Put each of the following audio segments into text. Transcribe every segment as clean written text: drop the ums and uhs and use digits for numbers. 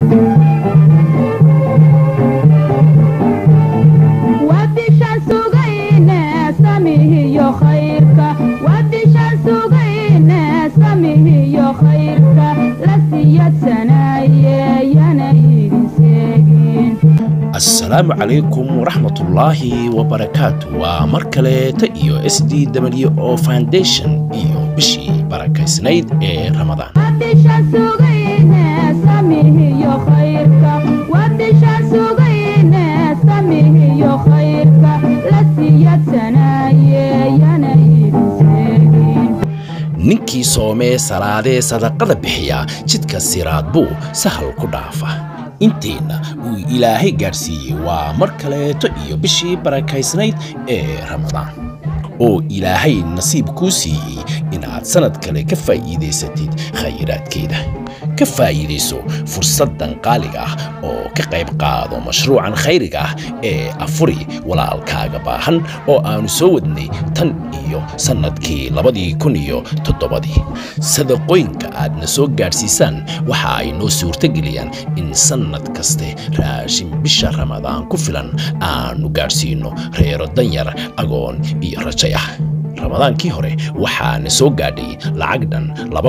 السلام عليكم ورحمة الله وبركاته ومركلة إيو SDWO Foundation إيو بشي بركة سنيد رمضان ninkii soomee salaadee sadaqada bixiya jidka siraad buu sahal ku dhaafa inteena uu ilaahay gaarsiiyey waa mar kaleeto iyo bishii barakaysnayd ee ramadaan oo ilaahay nasiib kuu siiyey inaad sanad kale ka faa'iidaysatid khayraadkeeda ka faa'iidayso fursaddan qaaliga ah oo ka qayb qaado mashruucan khayriga ah ee afuri walaalkaaga baahan oo aanu soo wadnay tan iyo sanadkii 2007 sadaqooyinka aadna soo gaarsiisaan waxa ay noo suurtageliyaan in sanad kaste raashin bisha ramadaan ku filan aanu gaarsiino reero danyar agoon iyo rajay ah ramadaankii hore waxaana soo gaadhay lacag dhan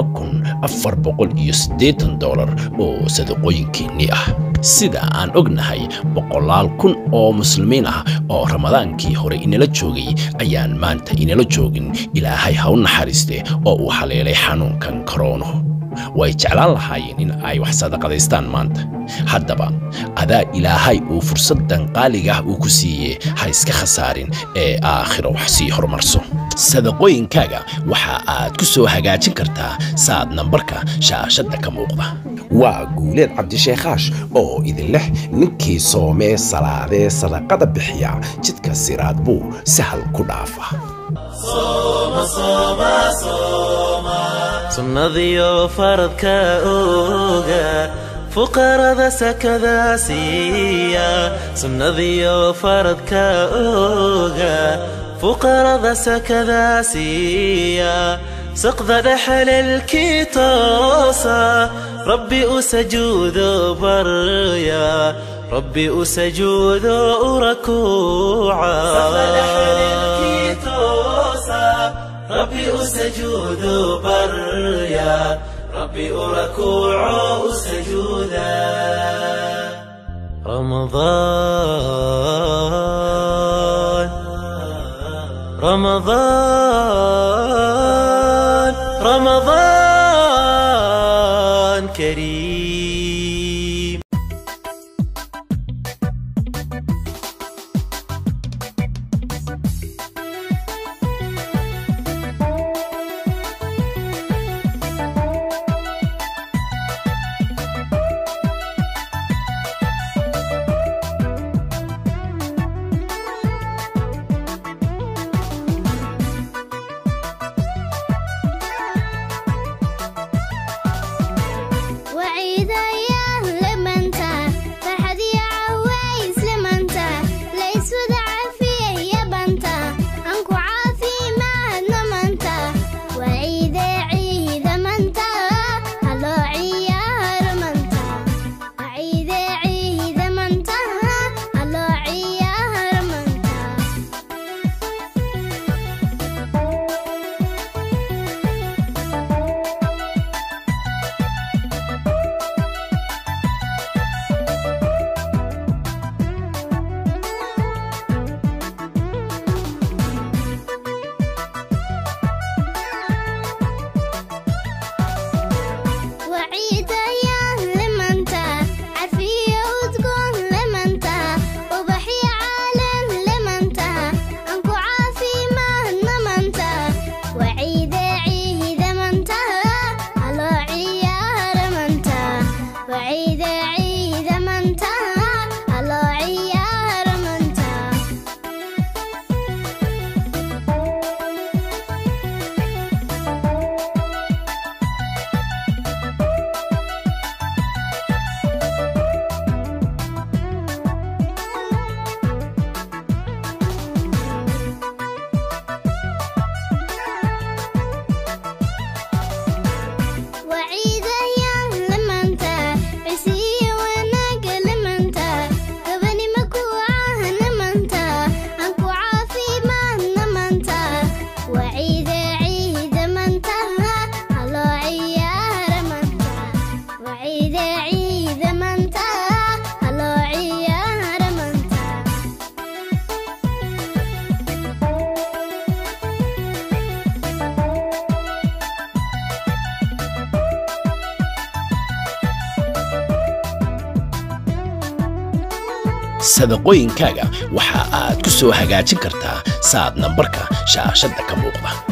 $2,480 oo sadaqooyinkeennii ah sida aan ognahay boqolaal kun oo muslimiin ah oo ramadaankii hore inala joogay ayaan maanta inala joogin ilaahay ha u naxariiste oo uu haleelay xanuunkan koroono way jeclaan lahaayeen in ay wax sadaqadaystaan maanta haddaba adaa ilaahay uu fursaddan qaaliga ah uu ku siiyey ha iska khasaarin ee aakhiro wax sii horumarso sadaqooyinkaaga waxa aad ku soo hagaajin kartaa saad nambarka shaashadda ka muuqda waa guuleed cabdisheekaash oo idin leh ninkii soomee salaadee sadaqada bixiya jidka siraad buu sahal ku dhaafa sunnadiyo faradka ooga fuqarada sakada siiya sunnadiyo faradka ooga fuqarada sakada siiya saqda dhaxalkii toosa rabbi usajuudo barya rabbi usajuudo urakuuca ربي أسجود بريا ربي أركوع أسجودا رمضان رمضان رمضان كريم وعيد أيام لما انت عسي sadaqooyinkaaga waxa aad ku soo hagaajin kartaa saad nambarka shaashadda ka muuqda.